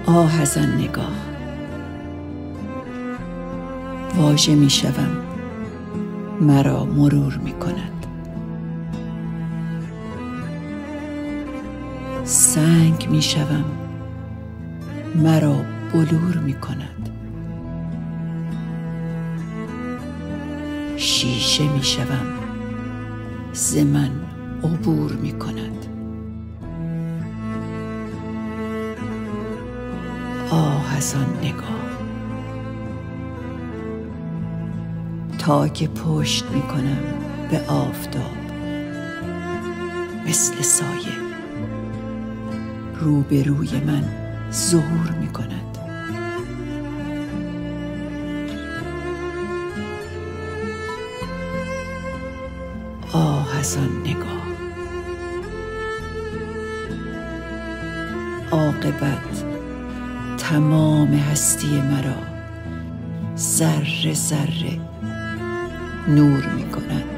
آه از آن نگاه، واژه می شوم مرا مرور می کند. سنگ می شوم مرا بلور می کند. شیشه می شوم ز من عبور می کند. آه از آن نگاه، تا که پشت می کنم به آفتاب، مثل سایه روبروی من ظهور می کند. آه از آن نگاه، عاقبت تمام هستی مرا ذره ذره نور می کند.